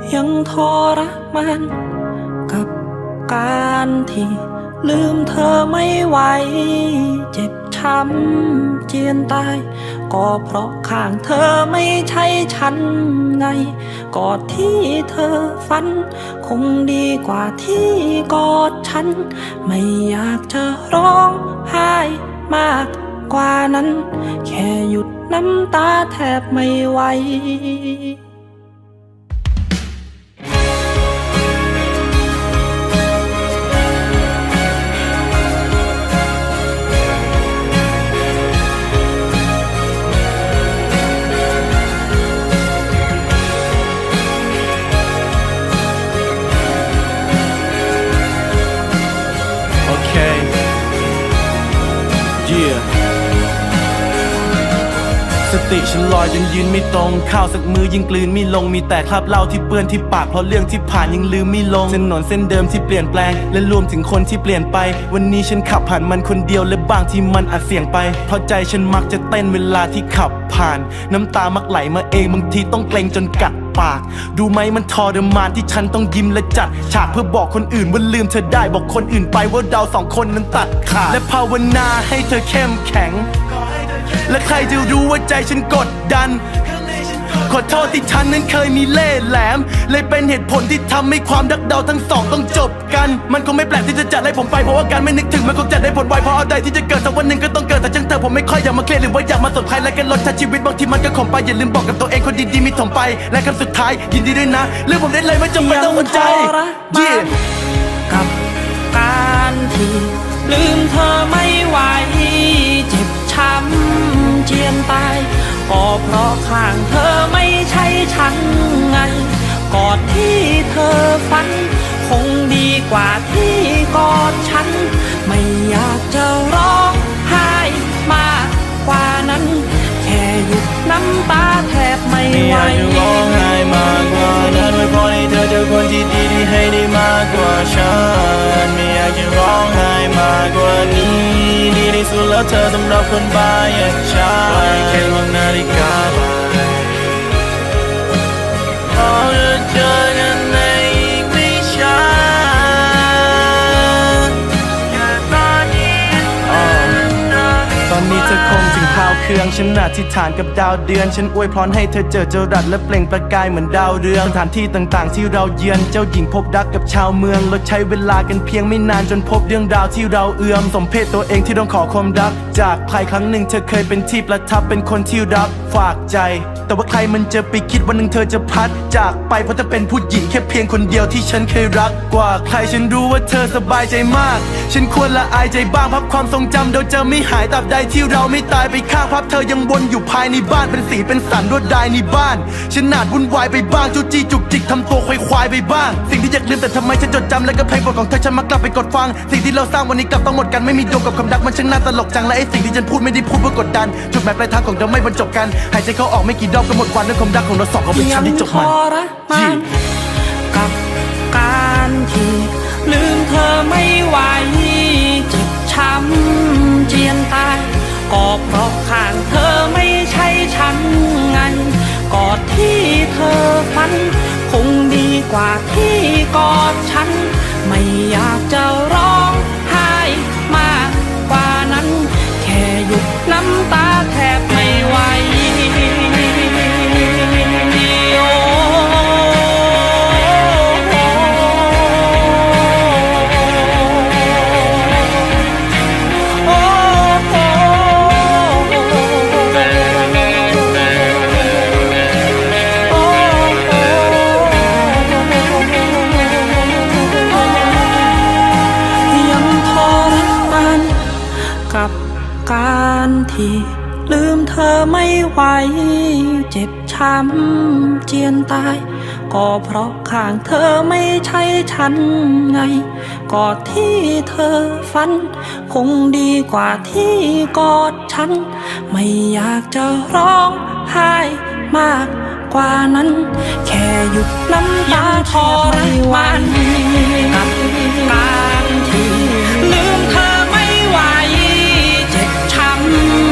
ยังทรมานกับการที่ลืมเธอไม่ไหวเจ็บช้ำเจียนตายก็เพราะข้างเธอไม่ใช่ฉันไงกอดที่เธอฝันคงดีกว่าที่กอดฉันไม่อยากจะร้องไห้มากกว่านั้นแค่หยุดน้ำตาแทบไม่ไหวสติฉันลอยยังยืนไม่ตรงข้าวสักมือยังกลืนไม่ลงมีแต่คราบเหล้าที่เปื้อนที่ปากเพราะเรื่องที่ผ่านยังลืมไม่ลงถนนเส้นเดิมที่เปลี่ยนแปลงและรวมถึงคนที่เปลี่ยนไปวันนี้ฉันขับผ่านมันคนเดียวและบางที่มันอาจเสี่ยงไปเพราะใจฉันมักจะเต้นเวลาที่ขับผ่านน้ำตามักไหลมาเองบางทีต้องเกรงจนกัดปากดูไหมมันทรมานที่ฉันต้องยิ้มและจัดฉากเพื่อบอกคนอื่นว่าลืมเธอได้บอกคนอื่นไปว่าเราสองคนนั้นตัดขาดและภาวนาให้เธอเข้มแข็งและใครจะรู้ว่าใจฉันกดดันขอโทษที่ฉันนั้นเคยมีเล่ห์แหลมเลยเป็นเหตุผลที่ทำให้ความรักเราทั้งสองต้องจบกันมันคงไม่แปลกที่จะจัดให้ผมไปเพราะว่าการไม่นึกถึงมันคงจะได้ผลไวเพราะอะไรที่จะเกิดสักวันหนึ่งก็ต้องเกิดแต่จังเธอผมไม่ค่อยอยากมาเคลียร์หรือว่าอยากมาสนใครและกันลดชาชีวิตบางทีมันก็ขมไปอย่าลืมบอกกับตัวเองคนดีๆมีถมไปและคำสุดท้ายยินดีด้วยนะเรื่องผมได้เลยไม่จำเป็นต้องหัวใจกับการที่ลืมเธอไม่ไหวเจ็บช้ำเจียนตายก็เพราะข้างเธอไม่ใช่ฉันไงกอดที่เธอฝันคงดีกว่าที่กอดฉันไม่อยากจะร้องไห้มากกว่านั้นแค่หยุดน้ำตาแทบไม่ไหวไม่อยากจะร้องไห้มากกว่านั้นไว้พอให้เธอเจอคนที่ดีที่ให้ได้มากกว่าฉันไม่อยากจะร้องไห้มากกว่านี้ดีที่สุดแล้วเธอสำหรับคนบ้าอย่างฉันแค่มองนาฬิกาไปเราจะเจอกันในอีกไม่ช้าตอนนี้เธอคงถึงคราวเครื่องฉันอธิษฐานกับดาวเดือนฉันอวยพรให้เธอเจอเจ้ารัดและเปล่งประกายเหมือนดาวเรืองสถานที่ต่างๆที่เราเยือนเจ้าหญิงพบรักกับชาวเมืองเราใช้เวลากันเพียงไม่นานจนพบเรื่องราวที่เราเอื้อมสมเพศตัวเองที่ต้องขอความรักจากใครครั้งหนึ่งเธอเคยเป็นที่ประทับเป็นคนที่รักฝากใจแต่ว่าใครมันจะไปคิดวันหนึ่งเธอจะพัดจากไปเพราะเธอเป็นผู้หญิงแค่เพียงคนเดียวที่ฉันเคยรักกว่าใครฉันรู้ว่าเธอสบายใจมากฉันควรละอายใจบ้างภาพความทรงจำเราจะไม่หายตราบใดที่เราไม่ตายไปข้างภาพเธอยังวนอยู่ภายในบ้านเป็นสีเป็นสันรวดลายในบ้านฉันอาจวุ่นวายไปบ้างจู้จี้จุกจิกทำตัวควายไปบ้างสิ่งที่อยากลืมแต่ทำไมฉันจดจำและก็เพลงโปรดของเธอฉันมักกลับไปกดฟังสิ่งที่เราสร้างวันนี้กลับต้องหมดกันไม่มีโยงกับความรักมันช่างน่าตลกจังและไอ้สิ่งที่ฉันพูดไม่ได้พูดเพื่อกดดันจุดหมายปลายทางของเราไม่บรรจบกันหายใจเข้าออกไม่กี่รอบก็หมดวันด้วยความรักของเราสองเขาเป็นฉันที่จบมันกับการที่ลืมเธอไม่ไหวเจ็บช้ำเจียนตายก็เพราะข้างเธอไม่ใช่ฉันไงกอดที่เธอฝันคงดีกว่าที่กอดฉันไม่อยากจะร้องไห้มากกว่านั้นแค่หยุดน้ำตาแทบไม่ไหวการที่ลืมเธอไม่ไหวเจ็บช้ำเจียนตายก็เพราะข้างเธอไม่ใช่ฉันไงกอดที่เธอฝันคงดีกว่าที่กอดฉันไม่อยากจะร้องไห้มากกว่านั้นแค่หยุดน้ำตาทรมานกับการที่ลืมเธอไม่ไหวเจ็บช้ำ